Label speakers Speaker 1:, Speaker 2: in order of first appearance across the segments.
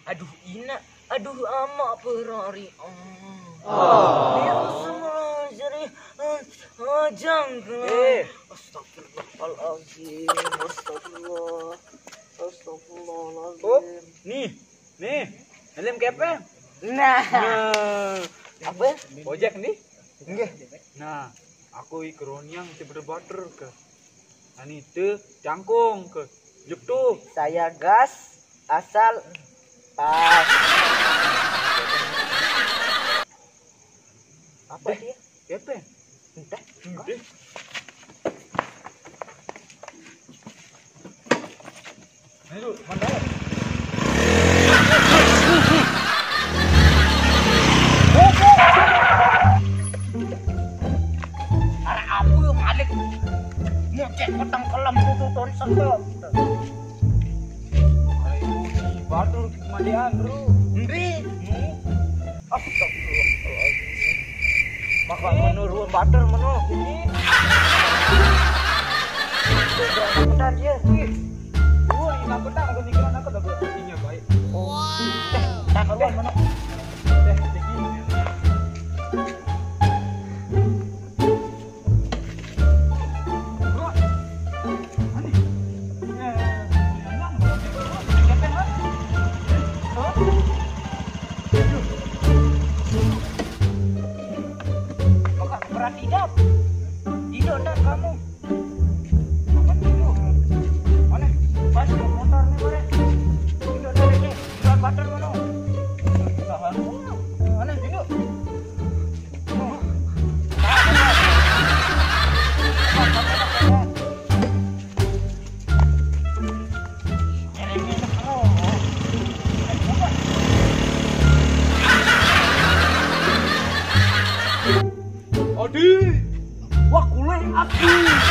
Speaker 1: Aduh ina, aduh ama perari. Dia semua jadi jangan. Astagfirullahaladzim, astagfirullahaladzim.
Speaker 2: Oh, nih, helm kepe.
Speaker 1: Nah, apa?
Speaker 2: Ojek nih.
Speaker 1: Enggak.
Speaker 2: Nah, aku ikroniang bener-bener ke. Ani teu cangkung ke. Juk tuh.
Speaker 1: Saya gas asal pas. Apa dia?
Speaker 2: Kepe.
Speaker 1: Entah.
Speaker 2: Ayo, mana?
Speaker 1: Aku yang malik. Mau cek petang kelam tuh ton sentok.
Speaker 2: Batur kemandian, Bro.
Speaker 1: Ndi. Astagfirullahaladzim. Maka menurun bater menu ini. Benar dia.
Speaker 2: Ini aku tak aku pikiran aku tak berartinya baik.
Speaker 1: Tak keluar menu. Tidak, tidak dan kamu. Makan dulu. Mana? Pas ke motor nih mana? Tidak dari ini. Jual butter mana? Mana? Tidak.
Speaker 2: Aduh,
Speaker 1: Wah kulai aku.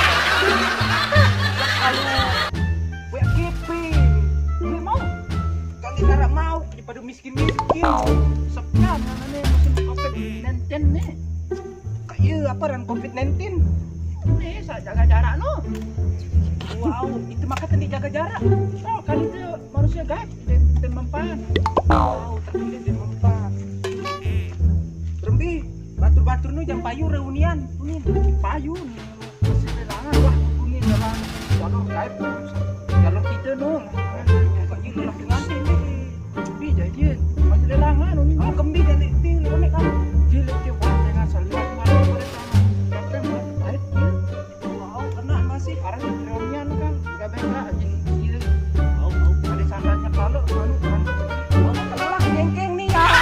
Speaker 1: Kalau WKP, ini mau kan tidak mau daripada miskin. Sekarang namanya musim COVID-19 nih. Kayak apa dan COVID-19? Nih saya jaga jarak no. Wow, itu maka tadi jaga jarak. Oh kali itu manusia gaib dan mempan. Wow, terpilih dan mempan. Rembi. Batur-batur nu jam payu reunian, ini payu masih lelangan wah, ini jalan jalur gaib, jalur kita nu, kayak gitu lah pengantin ni, tapi jadi masih lelangan, ini mau kembi jadi ting, kami kan, jilat dia buat dengan salian mana boleh sama, tapi buat gaib dia, wow kena masih, orang reunian kan, nggak beda aja, jilat, ada sandarnya kalau anu kan, kalau lah jengkeng nih ya.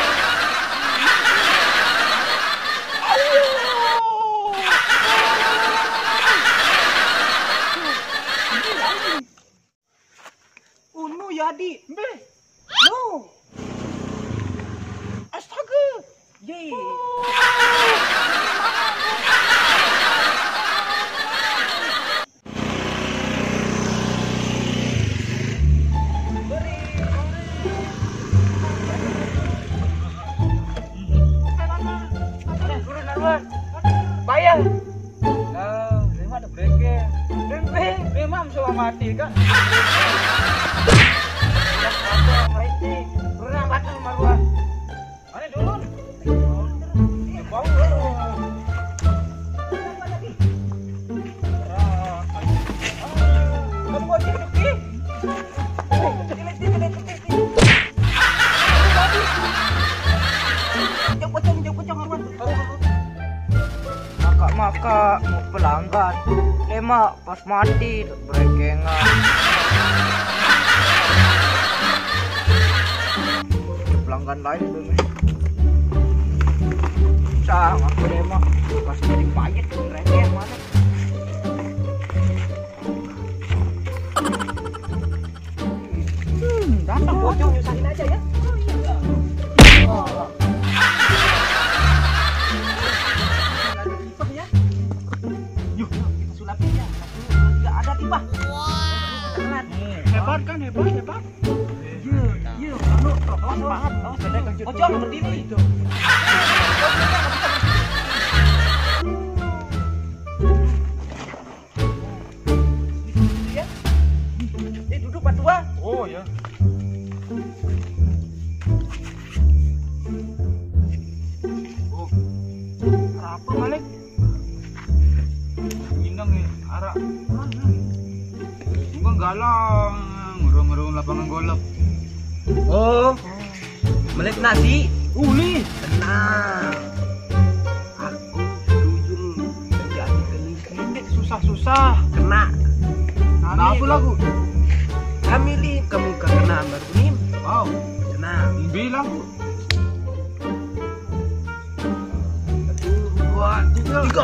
Speaker 1: Unu yadi, be, no, astaga, ye. Bayar.
Speaker 2: nah, lima ada breke.
Speaker 1: Dembe.
Speaker 2: Memang sudah mati kan?
Speaker 1: Pernah batal marwah.
Speaker 2: Mana dulu? Bau.
Speaker 1: Kamu mau hidup di? Maka mau pelanggan lema pas mati berekengan pelanggan lain belum sang aku lema pas jadi payet berekeng mana datang bocong nyusahin aja ya. Hebat kan, hebat. Iya, paham. Pocong berdiri. Duduk Pak Tua.
Speaker 2: Oh ya. Bukan galang, ngurung-ngurung lapangan golf.
Speaker 3: Oh, melet nasi.
Speaker 1: Uli.
Speaker 3: Tenang. Aku tuyul menjadi kelingking.
Speaker 1: Susah-susah.
Speaker 3: Kena.
Speaker 1: Nah, apa lagu?
Speaker 3: Kami li kamu kena baru nim.
Speaker 2: Wow,
Speaker 3: Tenang.
Speaker 2: bilang.
Speaker 3: 1, 2, 3.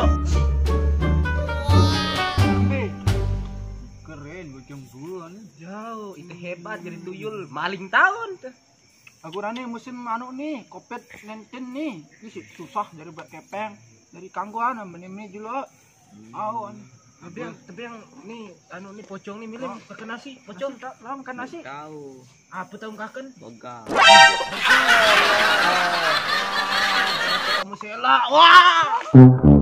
Speaker 2: Keren, gue cemburuan.
Speaker 3: Jauh, itu hebat jadi tuyul maling tahun tuh.
Speaker 1: Aku rani musim anu nih, COVID-19 nih. Ini susah dari buat kepeng, dari kangguan menimni juga.
Speaker 3: Tapi yang nih anu nih pocong nih milih makan nasi, pocong
Speaker 1: tak lah makan nasi.
Speaker 3: tahu. Apa tahu kaken?
Speaker 4: Boga.
Speaker 3: Kamu selak. Wah.